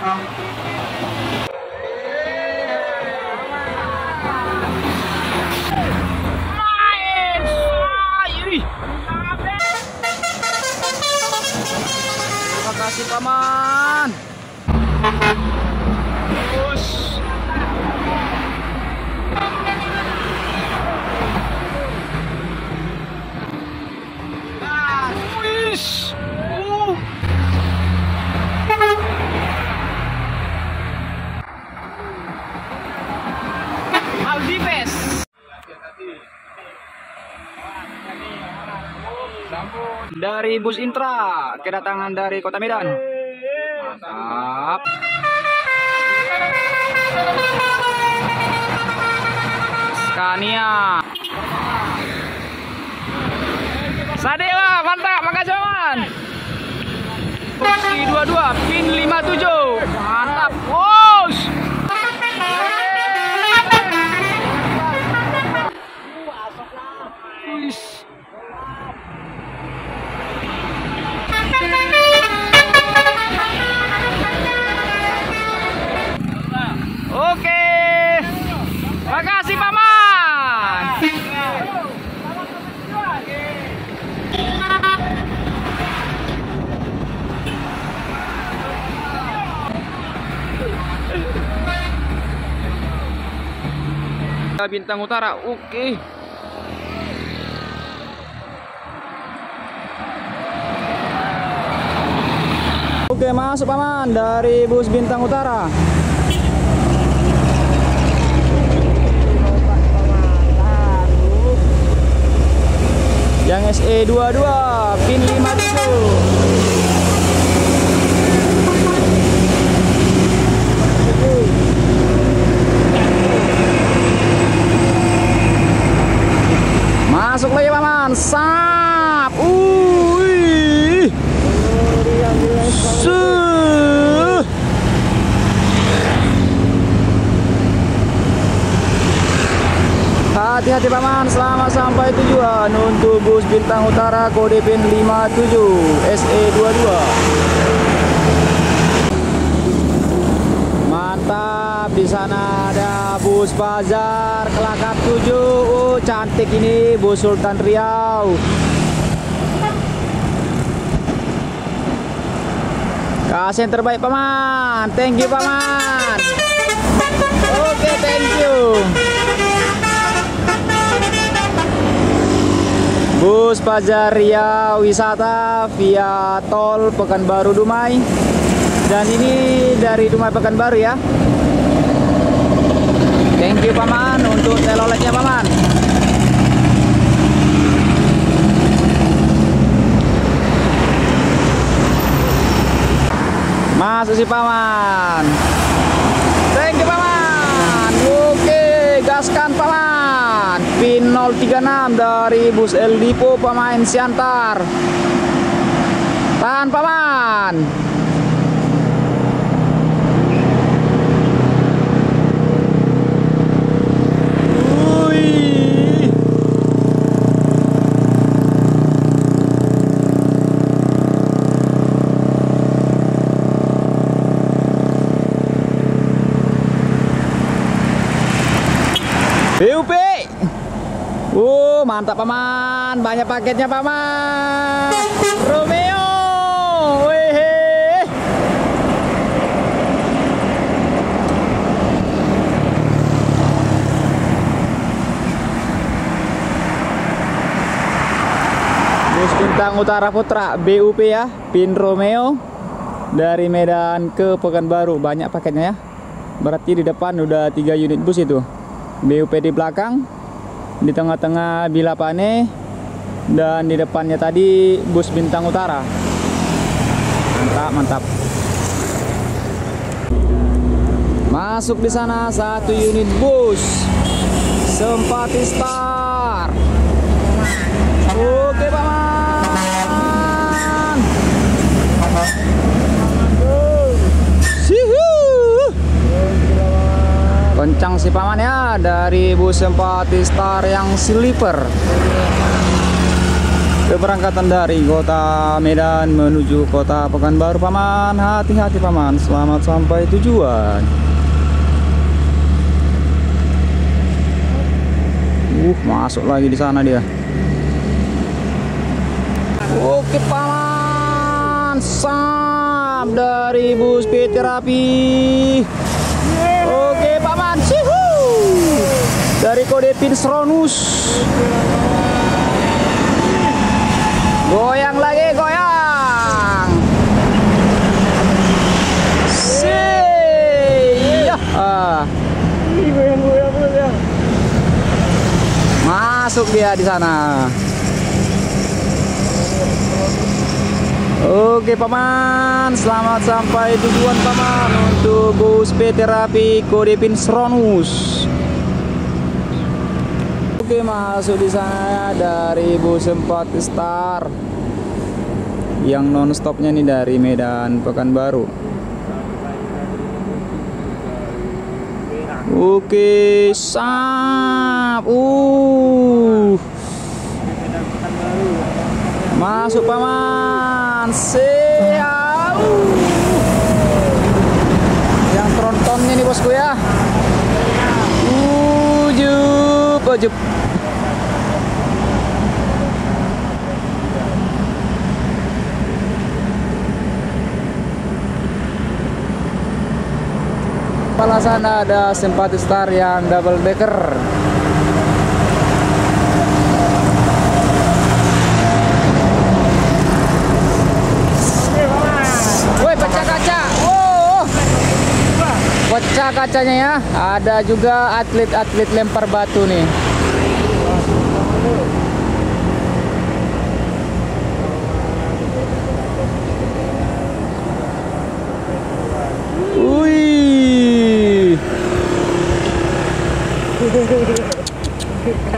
Terima kasih paman. Terus. Wis. Audi Pes. Dari bus Intra, kedatangan dari Kota Medan. Mantap. Scania. Sadewa, mantap, makasih man. Kursi 22, pin 57. Mantap, bos. Oke, makasih paman. Bintang Utara, oke. Oke, masuk paman dari bus Bintang Utara. Yang SE22 pin 57. Masuk lagi paman, sap. Hati-hati paman, selamat sampai tujuan untuk bus Bintang Utara kode pin 57 SE22. Mantap, di sana ada bus Bazar Kelakap 7. Cantik ini bus Sultan Riau. Kasih yang terbaik paman. Thank you paman. Oke, thank you. Bus Bazar Riau wisata via tol Pekanbaru Dumai. Dan ini dari Dumai Pekanbaru ya. Thank you paman untuk teloletnya paman. Masuk si paman. Thank you paman. Oke, gaskan paman. Pin 036 dari bus El Dipo pemain Siantar. Tahan paman. BUP. Mantap paman, banyak paketnya paman. Romeo. Wehe. Bus Bintang Utara Putra BUP ya, pin Romeo dari Medan ke Pekanbaru. Banyak paketnya ya. Berarti di depan udah 3 unit bus itu. BUP di belakang, di tengah-tengah Bilapane, dan di depannya tadi bus Bintang Utara. Mantap, mantap. Masuk di sana 1 unit bus Sempati Star. Oke paman. Kencang si paman ya dari bus Sempati Star yang sleeper. Keberangkatan dari kota Medan menuju kota Pekanbaru paman. Hati-hati paman, selamat sampai tujuan. Masuk lagi di sana dia. Oke paman, sap dari bus PT Rapi. Oke paman, dari kode Pinsronus. Goyang lagi, goyang. Iya. Goyang. Masuk dia di sana. Oke paman, selamat sampai tujuan paman untuk bus PT Rapi kode Pinsronus. Oke, masuk di sana dari bus 4 Star yang non stopnya nih dari Medan Pekanbaru. Oke, sap. Masuk paman. Siap. Yang trontonnya nih bosku ya. Ujup. Kepala sana ada Simpati Star yang double decker. Woi, pecah kaca. Pecah kacanya ya. Ada juga atlet-atlet lempar batu nih. Wih.